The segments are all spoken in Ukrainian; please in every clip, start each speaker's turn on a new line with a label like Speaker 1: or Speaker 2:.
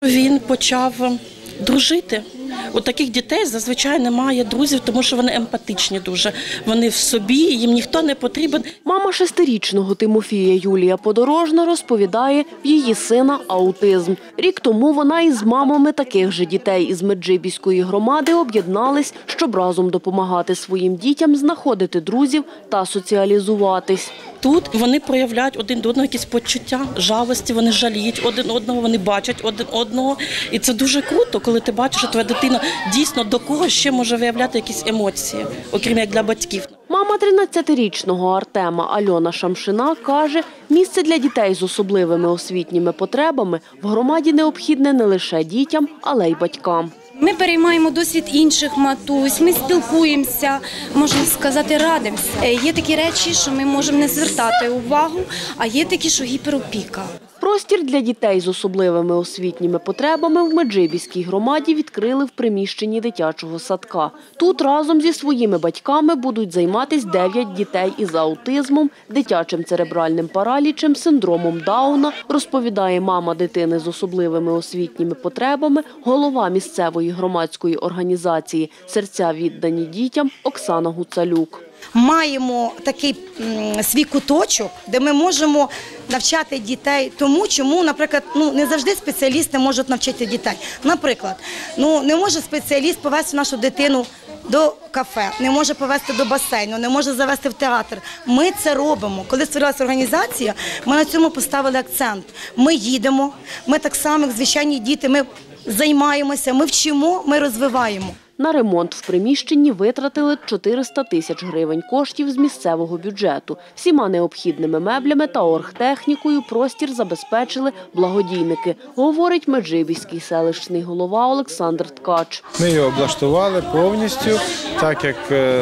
Speaker 1: Він почав дружити. У таких дітей зазвичай немає друзів, тому що вони емпатичні дуже. Вони в собі, їм ніхто не потрібен.
Speaker 2: Мама 6-річного Тимофія Юлія Подорожна розповідає, в її сина аутизм. Рік тому вона із мамами таких же дітей із Меджибіської громади об'єднались, щоб разом допомагати своїм дітям знаходити друзів та соціалізуватись.
Speaker 1: Тут вони проявляють один до одного якісь почуття, жалості, вони жаліють один одного, вони бачать один одного. І це дуже круто, коли ти бачиш, що твоя дитина дійсно до кого ще може виявляти якісь емоції, окрім як для батьків.
Speaker 2: Мама 13-річного Артема Альона Шамшина каже, місце для дітей з особливими освітніми потребами в громаді необхідне не лише дітям, але й батькам.
Speaker 3: Ми переймаємо досвід інших матусь, ми спілкуємося, можна сказати, радимося. Є такі речі, що ми можемо не звертати увагу, а є такі, що гіперопіка.
Speaker 2: Простір для дітей з особливими освітніми потребами в Меджибіській громаді відкрили в приміщенні дитячого садка. Тут разом зі своїми батьками будуть займатися 9 дітей із аутизмом, дитячим церебральним паралічем, синдромом Дауна, розповідає мама дитини з особливими освітніми потребами, голова місцевої громадської організації «Серця віддані дітям» Оксана Гуцалюк.
Speaker 4: Маємо такий свій куточок, де ми можемо навчати дітей тому, чому, наприклад, не завжди спеціалісти можуть навчити дітей. Наприклад, не може спеціаліст повести нашу дитину до кафе, не може повести до басейну, не може завести в театр. Ми це робимо. Коли створилася організація, ми на цьому поставили акцент. Ми їдемо, ми так само, як звичайні діти, ми займаємося, ми вчимо, ми розвиваємо.
Speaker 2: На ремонт в приміщенні витратили 400 тисяч гривень коштів з місцевого бюджету. Всіма необхідними меблями та оргтехнікою простір забезпечили благодійники, говорить Меджибіський селищний голова Олександр Ткач.
Speaker 5: Ми його облаштували повністю, так як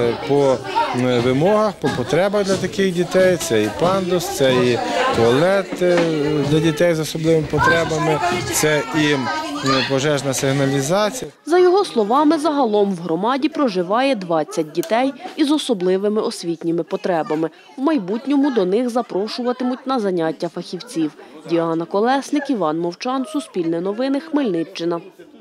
Speaker 5: по вимогах, по потребах для таких дітей. Це і пандус, це і туалет для дітей з особливими потребами, це і пожежна сигналізація.
Speaker 2: За його словами, загалом в громаді проживає 20 дітей із особливими освітніми потребами. В майбутньому до них запрошуватимуть на заняття фахівців. Діана Колесник, Іван Мовчан, Суспільне новини, Хмельниччина.